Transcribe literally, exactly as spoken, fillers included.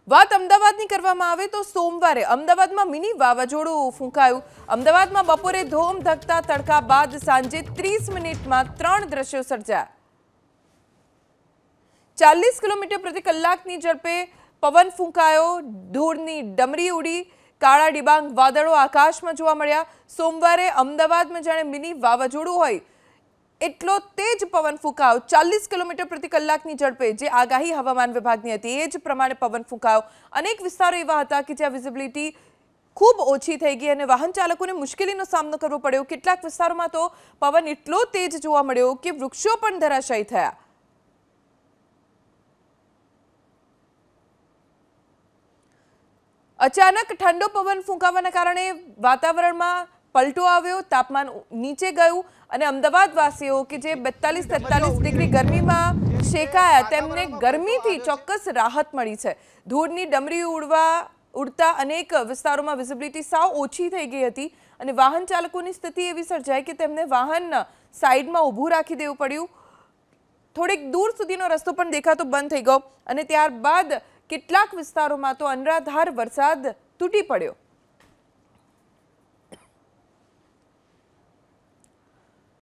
વાત અમદાવાદની કરવામાં આવે તો સોમવારે અમદાવાદમાં મિની વાવાઝોડું ફૂંકાયું। અમદાવાદમાં બપોરે ધોમ ધકતા તડકા બાદ સાંજે ત્રીસ મિનિટમાં ત્રણ દ્રશ્યો સર્જાયા। ચાલીસ કિલોમીટર પ્રતિ કલાકની ઝડપે પવન ફૂંકાયો, ધૂળની ડમરી ઉડી, કાળા ડિબાંગ વાદળો આકાશમાં જોવા મળ્યા। સોમવારે અમદાવાદમાં જાણે મિની વાવાઝોડું હોય એટલો તેજ પવન ફૂંકાયો। ચાલીસ કિલોમીટર પ્રતિ કલાકની ઝડપે જે આગાહી હવામાન વિભાગની હતી એ જ પ્રમાણે પવન ફૂંકાયો। અનેક વિસ્તારો એવા હતા કે જ્યાં વિઝિબિલિટી ખૂબ ઓછી થઈ ગઈ અને વાહન ચાલકોને મુશ્કેલીનો સામનો કરવો પડ્યો। કેટલાક વિસ્તારોમાં તો પવન એટલો તેજ જોવા મળ્યો કે વૃક્ષો પણ ધરાશાયી થયા। અચાનક ઠંડો પવન ફૂંકાવાના કારણે વાતાવરણમાં પલટો આવ્યો, તાપમાન નીચે ગયું અને અમદાવાદવાસીઓ કે જે બેતાલીસ તેતાલીસ ડિગ્રી ગરમીમાં શેકાયા તેમને ગરમીથી ચોક્કસ રાહત મળી છે। ધૂળની ડમરી ઉડવા ઉડતા અનેક વિસ્તારોમાં વિઝિબિલિટી સાવ ઓછી થઈ ગઈ હતી અને વાહન ચાલકોની સ્થિતિ એવી સર્જાઈ કે તેમને વાહન સાઈડમાં ઊભું રાખી દેવું પડ્યું। થોડીક દૂર સુધીનો રસ્તો પણ દેખાતો બંધ થઈ ગયો અને ત્યારબાદ કેટલાક વિસ્તારોમાં તો અનરાધાર વરસાદ તૂટી પડ્યો।